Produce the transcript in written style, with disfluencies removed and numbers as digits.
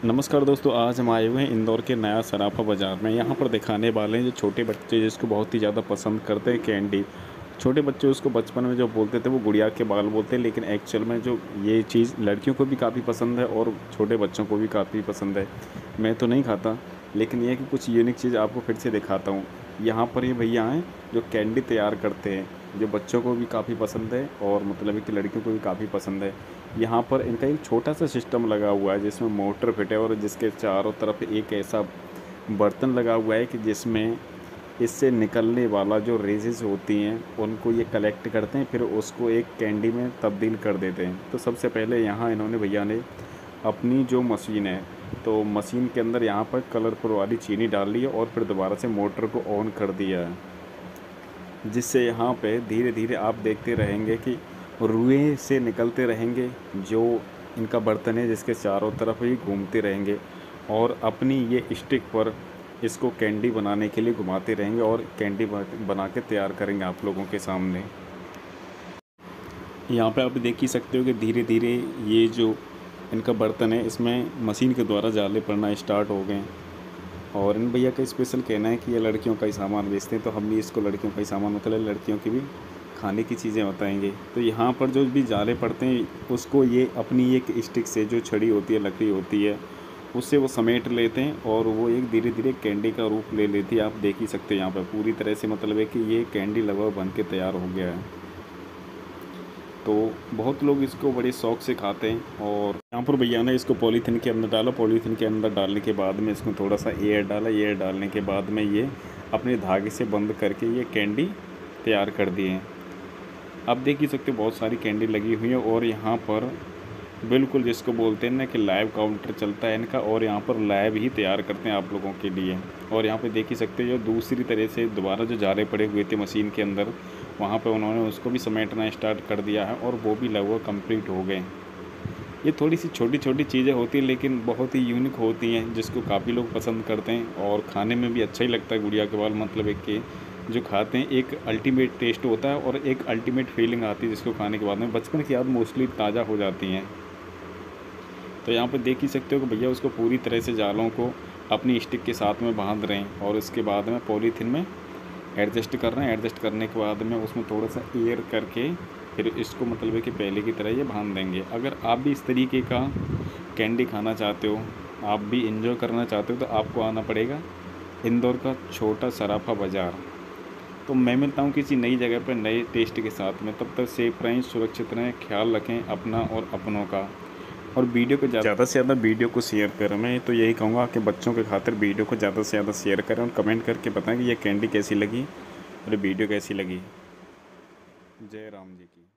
नमस्कार दोस्तों, आज हम आए हुए हैं इंदौर के नया सराफा बाज़ार में। यहाँ पर दिखाने वाले हैं जो छोटे बच्चे जिसको बहुत ही ज़्यादा पसंद करते हैं कैंडी। छोटे बच्चे उसको बचपन में जो बोलते थे वो गुड़िया के बाल बोलते हैं, लेकिन एक्चुअल में जो ये चीज़ लड़कियों को भी काफ़ी पसंद है और छोटे बच्चों को भी काफ़ी पसंद है। मैं तो नहीं खाता, लेकिन ये है कि कुछ यूनिक चीज़ आपको फिर से दिखाता हूँ। यहाँ पर ये भैया हैं जो कैंडी तैयार करते हैं, जो बच्चों को भी काफ़ी पसंद है और मतलब कि लड़कियों को भी काफ़ी पसंद है। यहाँ पर इनका एक छोटा सा सिस्टम लगा हुआ है जिसमें मोटर फिट है और जिसके चारों तरफ एक ऐसा बर्तन लगा हुआ है कि जिसमें इससे निकलने वाला जो रेजेस होती हैं उनको ये कलेक्ट करते हैं, फिर उसको एक कैंडी में तब्दील कर देते हैं। तो सबसे पहले यहाँ इन्होंने भैया ने अपनी जो मशीन है, तो मशीन के अंदर यहाँ पर कलरफुल वाली चीनी डाल ली है और फिर दोबारा से मोटर को ऑन कर दिया है, जिससे यहाँ पे धीरे धीरे आप देखते रहेंगे कि रुएं से निकलते रहेंगे जो इनका बर्तन है, जिसके चारों तरफ ही घूमते रहेंगे और अपनी ये स्टिक पर इसको कैंडी बनाने के लिए घुमाते रहेंगे और कैंडी बना के तैयार करेंगे आप लोगों के सामने। यहाँ पे आप देख ही सकते हो कि धीरे धीरे ये जो इनका बर्तन है इसमें मशीन के द्वारा जाले पड़ना स्टार्ट हो गए। और इन भैया का स्पेशल कहना है कि ये लड़कियों का ही सामान बेचते हैं, तो हम भी इसको लड़कियों का ही सामान मतलब लड़कियों की भी खाने की चीज़ें बताएंगे। तो यहाँ पर जो भी जाले पड़ते हैं उसको ये अपनी एक स्टिक से, जो छड़ी होती है, लकड़ी होती है, उससे वो समेट लेते हैं और वो एक धीरे धीरे कैंडी का रूप ले लेती है। आप देख ही सकते हैं यहाँ पर पूरी तरह से मतलब है कि ये कैंडी लगभग बन के तैयार हो गया है। तो बहुत लोग इसको बड़े शौक़ से खाते हैं। और यहाँ पर भैया ने इसको पॉलीथीन के अंदर डाला। पॉलीथीन के अंदर डालने के बाद में इसमें थोड़ा सा एयर डाला। एयर डालने के बाद में ये अपने धागे से बंद करके ये कैंडी तैयार कर दिए हैं। आप देख ही सकते हो बहुत सारी कैंडी लगी हुई है और यहाँ पर बिल्कुल जिसको बोलते हैं ना कि लाइव काउंटर चलता है इनका, और यहाँ पर लाइव ही तैयार करते हैं आप लोगों के लिए। और यहाँ पे देख ही सकते हो जो दूसरी तरह से दोबारा जो जाले पड़े हुए थे मशीन के अंदर, वहाँ पे उन्होंने उसको भी समेटना स्टार्ट कर दिया है और वो भी लगभग कंप्लीट हो गए। ये थोड़ी सी छोटी छोटी चीज़ें होती हैं लेकिन बहुत ही यूनिक होती हैं, जिसको काफ़ी लोग पसंद करते हैं और खाने में भी अच्छा ही लगता है। गुड़िया के बाल मतलब एक कि जो खाते हैं एक अल्टीमेट टेस्ट होता है और एक अल्टीमेट फीलिंग आती है, जिसको खाने के बाद में बचपन की याद मोस्टली ताज़ा हो जाती हैं। तो यहाँ पर देख ही सकते हो कि भैया उसको पूरी तरह से जालों को अपनी स्टिक के साथ में बांध रहे हैं और उसके बाद में पॉलीथीन में एडजस्ट कर रहे हैं। एडजस्ट करने के बाद में उसमें थोड़ा सा एयर करके फिर इसको मतलब है कि पहले की तरह ये बांध देंगे। अगर आप भी इस तरीके का कैंडी खाना चाहते हो, आप भी इंजॉय करना चाहते हो, तो आपको आना पड़ेगा इंदौर का छोटा सराफा बाज़ार। तो मैं मिलता हूँ किसी नई जगह पर नए टेस्ट के साथ में। तब तक सेफ रहें, सुरक्षित रहें, ख्याल रखें अपना और अपनों का। और वीडियो को ज़्यादा से ज़्यादा वीडियो को शेयर करें। मैं तो यही कहूँगा कि बच्चों के खातिर वीडियो को ज़्यादा से ज़्यादा शेयर करें और कमेंट करके बताएं कि ये कैंडी कैसी लगी और वीडियो कैसी लगी। जय राम जी की।